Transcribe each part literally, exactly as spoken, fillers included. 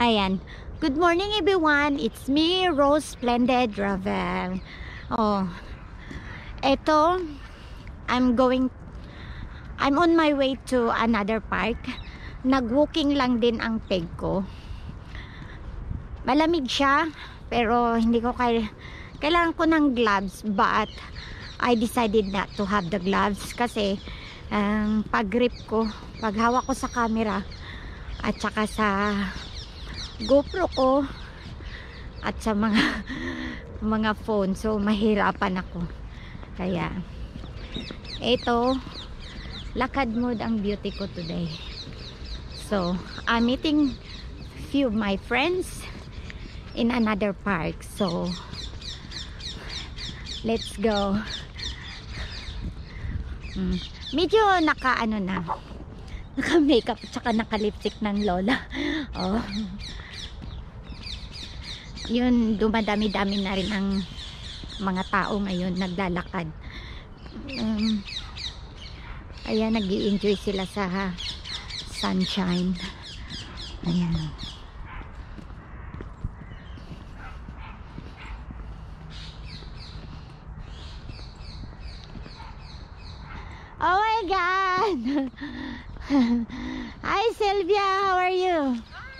Ayan. Good morning everyone. It's me, RhoseSplendid Ravel. Oh. Eto, I'm going I'm on my way to another park. Nag-walking lang din ang peg ko. Malamig siya, pero hindi ko kaya kailangan ko ng gloves, but I decided not to have the gloves kasi um, pag grip ko, pag hawak ko sa camera at saka sa GoPro ko at sa mga mga phone, so mahirapan ako. Kaya ito, lakad mode ang beauty ko today. So I'm meeting few of my friends in another park, so let's go. hmm. Medyo naka ano na, naka makeup at saka naka lipstick ng lola. Oh, yun, dumadami-dami na rin ang mga tao ngayon naglalakad. um, ayan, nag-i-enjoy sila sa sunshine. Ayan. Oh my God! Hi Sylvia, how are you?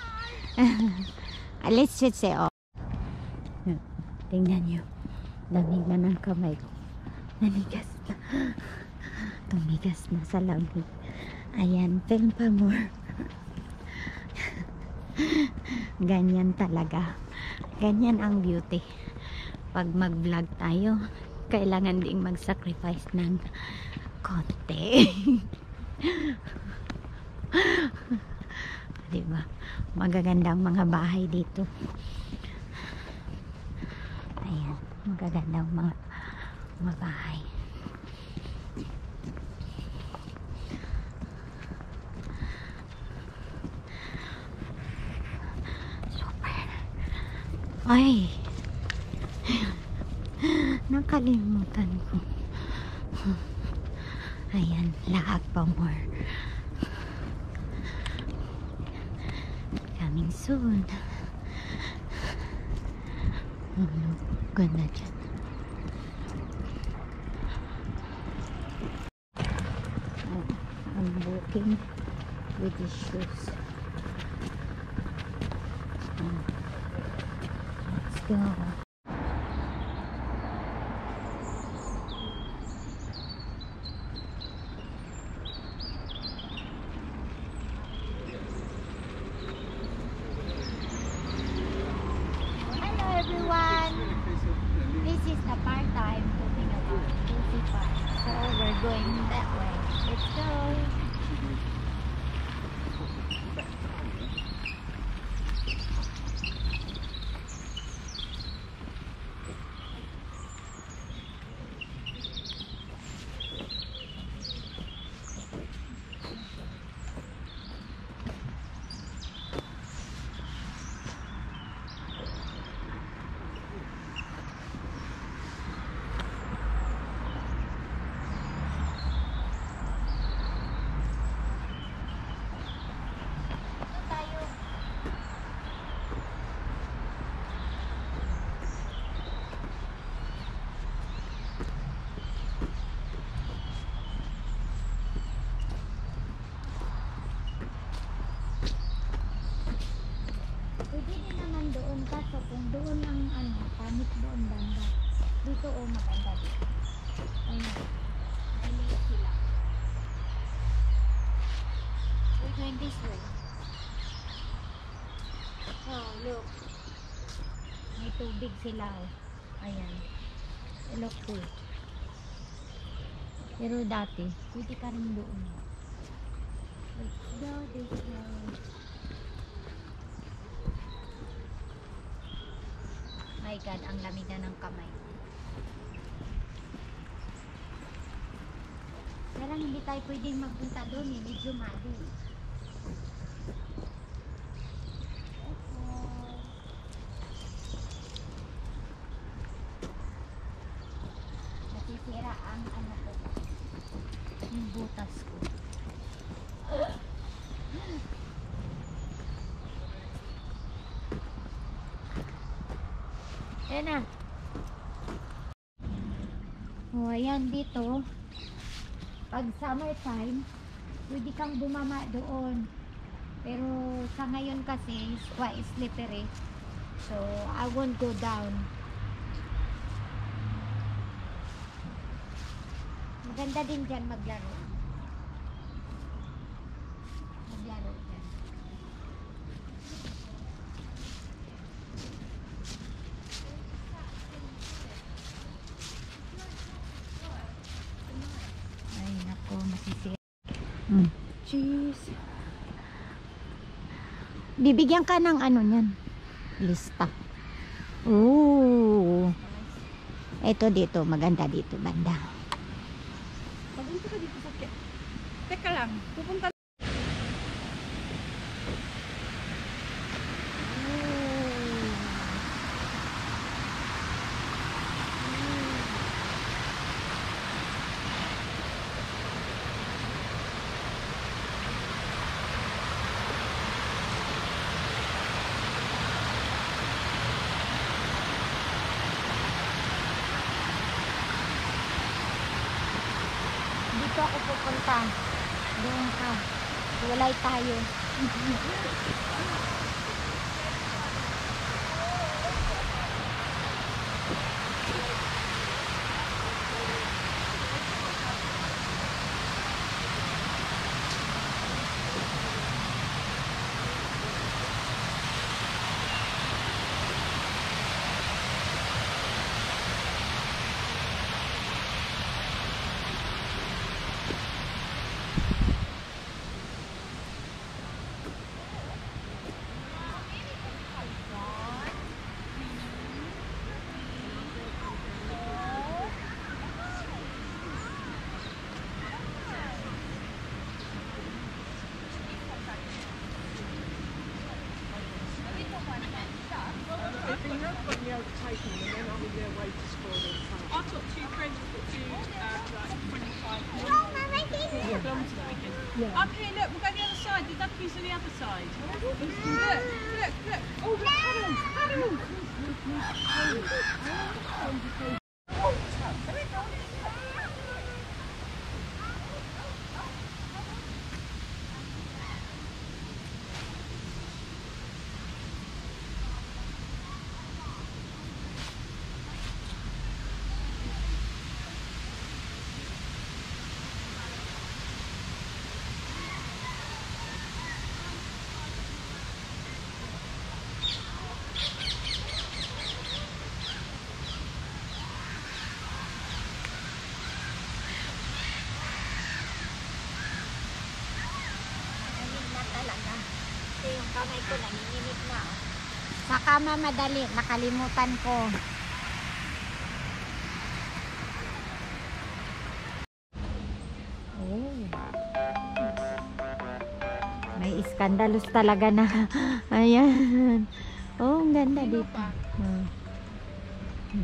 Hi. Let's just say, oh. Tingnan nyo, lamig na ng kamay ko. Nanigas na. Tumigas na sa lamig. Ayan, film pa more. Ganyan talaga. Ganyan ang beauty. Pag mag-vlog tayo, kailangan ding mag-sacrifice ng konti. Diba? Magagandang mga bahay dito. Ayan, magagandang mga, mga bahay. Super. Ay, nakalimutan ko. Ayan, lahat pa more. Coming soon. Oh, ganda dyan. Oh, I'm walking with these shoes. Oh, let's go. Everyone, this is the part I'm talking about, Kelsey Park. So we're going that way. Let's go. So kung doon ang ano, pamit doon banda. Dito o oh, maganda dito. Ayun. Ayun sila. We're going this way. Oh, look. May tubig sila oh. Ayan. Look too. Pero dati, pwede ka rin doon. Let's go this way. My God, ang lamig na ng kamay. Pero hindi tayo pwedeng magpunta doon eh, medyo mali. Nasisira ang ano ko, yung butas ko. Ayan na. O, ayan dito. Pag summertime, pwede kang bumama doon. Pero sa ngayon kasi, it's quite slippery. So, I won't go down. Maganda din dyan maglaro. Maglaro dyan. Ay, nako, masisira. Hmm. Cheese. Bibigyan ka ng ano niyan. Lista. Ooh. Ito dito, maganda dito, banda. Papunta ka dito sa... Teka lang, pupunta... Dito ako pupunta. Doon ka. Walay tayo. I've got two friends that do uh, like twenty-five kilometres a weekend. Yeah. Up here, look, we'll go the other side. The duckies are the other side. Look, look, look. Oh, look, paddles, paddles. Yung kamay ko naninimit na. Sa kama madali, nakalimutan ko. Oh. May iskandalos talaga na. Ayan. Oh, ang ganda dito. Hmm. Hmm.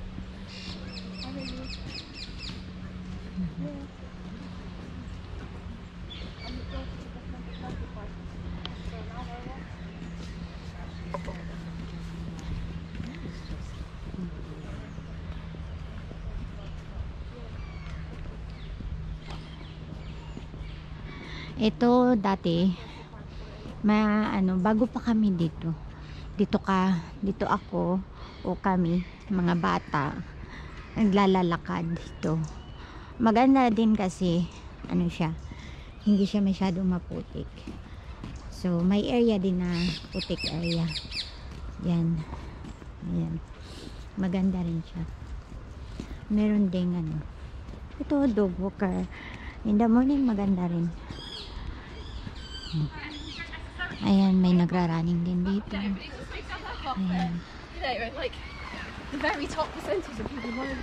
Ito dati ma ano bago pa kami dito. Dito ka, dito ako o kami mga bata naglalalakad dito. Maganda din kasi ano siya, hindi siya masyadong maputik. So may area din na putik area. Yan. Ayan. Maganda rin siya. Meron ding ano. Ito dog walker. In the morning maganda rin. Ayan, may nagra-running din dito. Ayan. Like the very top percentage of people running.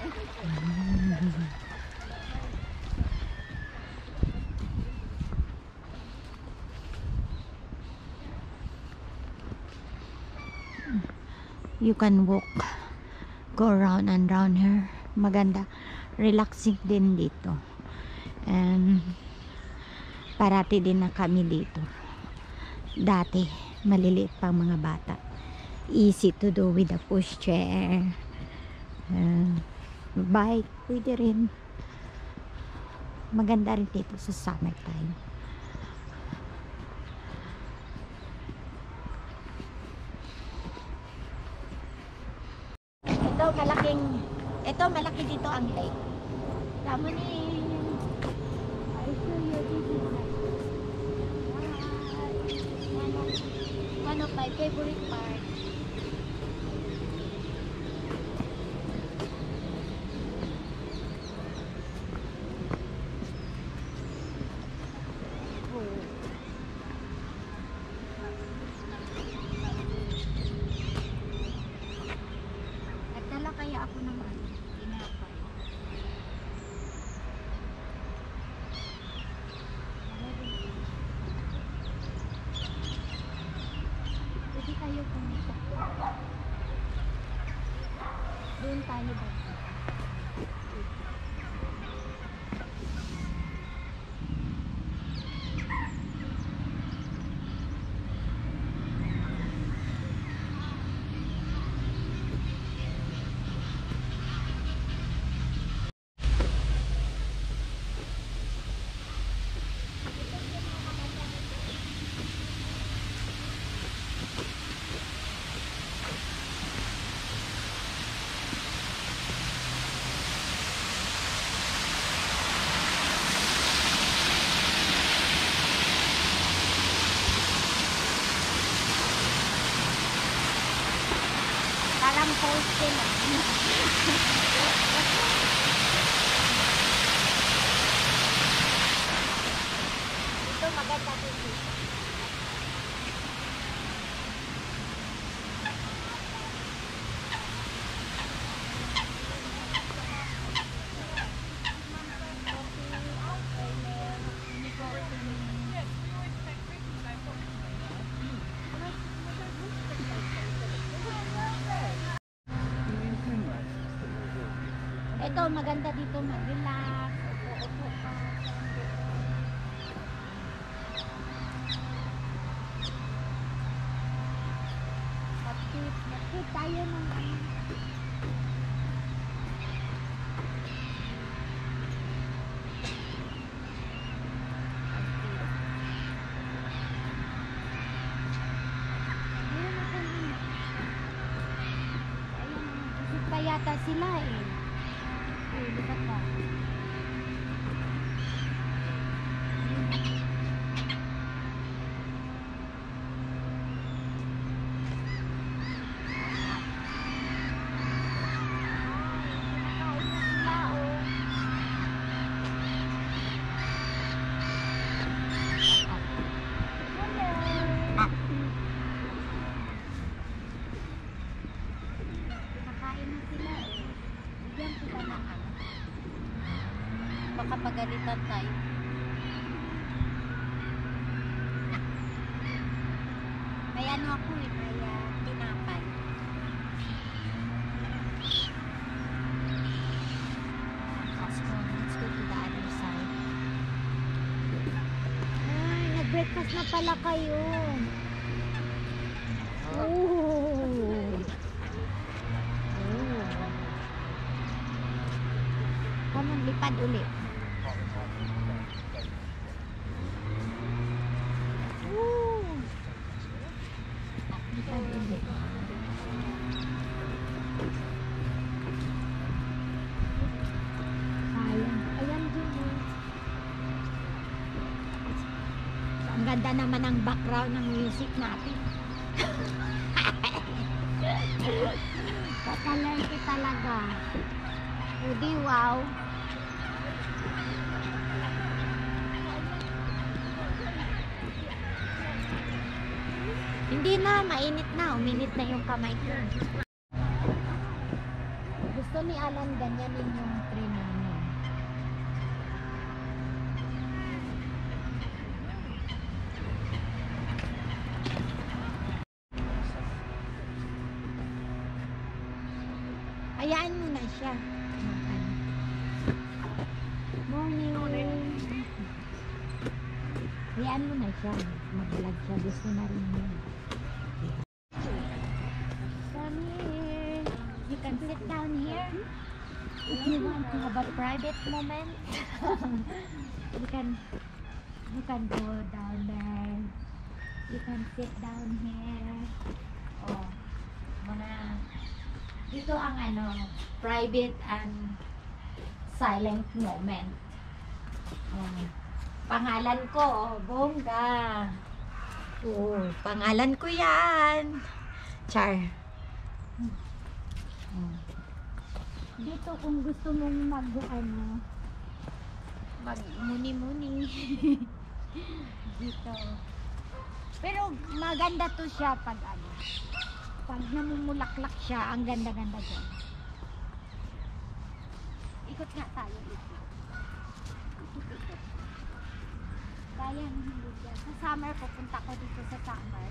You can walk, go around and round here. Maganda, relaxing din dito. And parati din na kami dito. Dati, maliliit pang mga bata. easy to do with the pushchair. Uh, bike, pwede rin. Maganda rin dito sa summertime. Ito malaking, ito malaki dito ang lake. Tama ni I show you this is one of, one of my favorite parts. Kaya ako naman tinapay. Pwede tayo pumunta. Doon tayo ba? Parang post sila. Ito maganda dito. Ito, maganda dito mag-relax. Upo-upo ka. Matip. Matip tayo ng ano. Ayun pa yata sila eh. Lipat ka. Baka pagalitan tayo. May ano ako eh, may uh, tinapay. Let's go, let's go to the other side. Ay, nag-breakfast na pala kayo. Oh. Oh. Come on, lipad ulit. Ang ganda naman ang background ng music natin. Katalente talaga. Udi, wow. Hindi na, mainit na. Uminit na yung kamay ko. Gusto ni Alan ganyanin yung tree namin. Hayaan mo na siya. Morning. Hayaan mo na siya. Mag-vlog siya. Gusto na rin yun. here. If you want to have a private moment, you can you can go down there. You can sit down here. Oh, mga ito ang ano, private and silent moment. Oh, pangalan ko, oh, bongga. Oh, pangalan ko yan. Char. Oh. Dito kung gusto mong mag ano, mag muni-muni. Dito. Pero maganda to siya pag ano. Pag namumulaklak siya, ang ganda-ganda dyan. Ikot nga tayo dito. Ikot-ikot. Kaya hindi dyan. Sa summer, pupunta ko dito sa summer.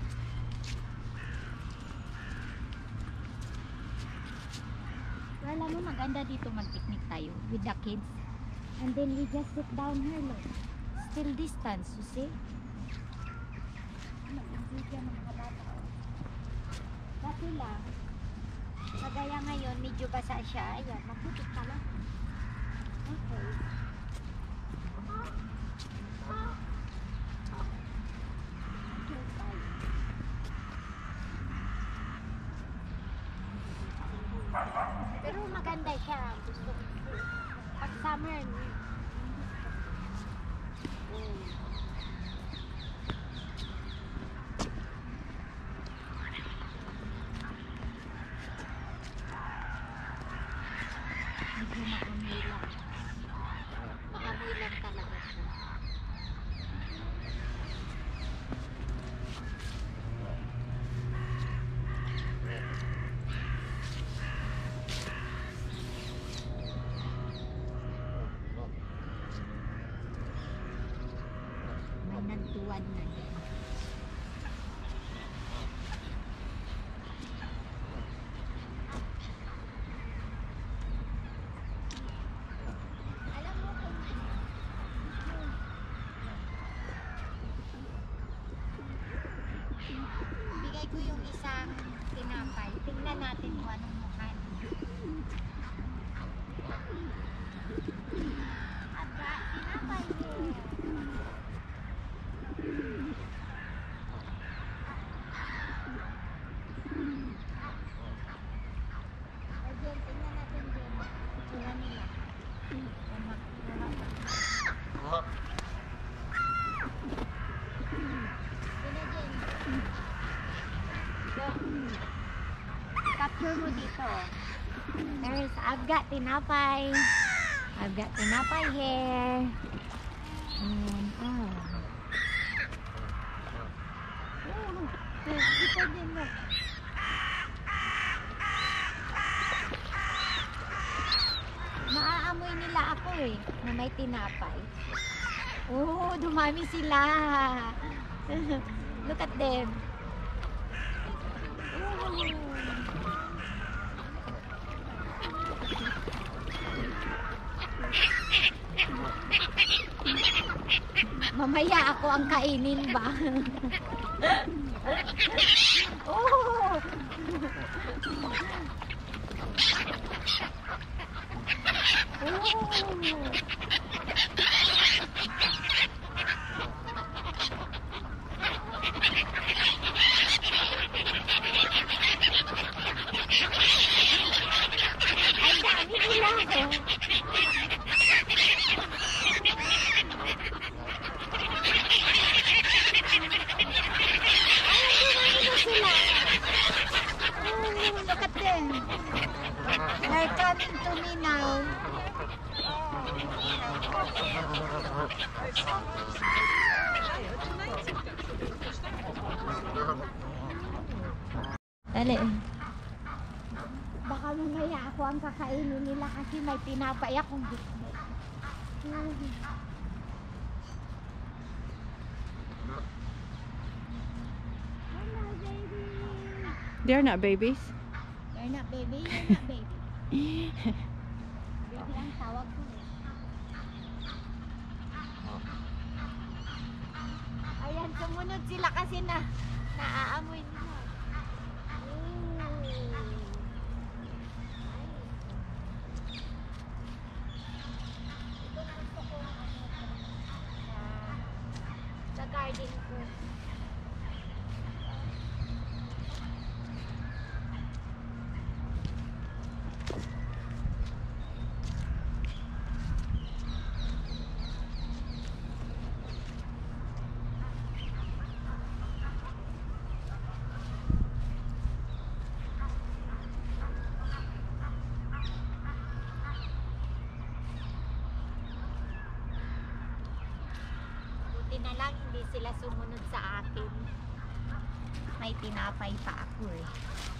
Well, alam mo, maganda dito mag-picnic tayo with the kids. And then we just sit down here, look. Still distance, you see? Mag-video ng mga bata. Dati lang, kagaya ngayon, medyo basa siya. Ayan, maputik ka lang. Okay. Pero maganda siya. Gusto ko. Pag summer, oh. Medyo maamoy lang. Maamoy lang talaga siya. May nagtuwan na din. Bigay ko yung isang tinapay. Tingnan natin kung anong mukha niya. Aga, tinapay niya. Again, tingnan natin din. Tingnan nila. Capture mo dito. There's, I've got tinapay. I've got tinapay here. And, oh. Oh, dito din mo. Maaamoy nila ako eh, na may tinapay. Oh, dumami sila. Look at them. Mamaya ako ang kainin ba? Oh! Oh! They're coming to me now. Dali. Baka mamaya ako ang kakainin nila kasi may tinapay akong gusto. Hello, baby. They're not babies. You're not baby, you're not baby. Baby ang tawag ko eh. Ayan, sumunod sila kasi na naaamoy nila. garden ko. Na lang hindi sila sumunod sa akin. May tinapay pa ako eh.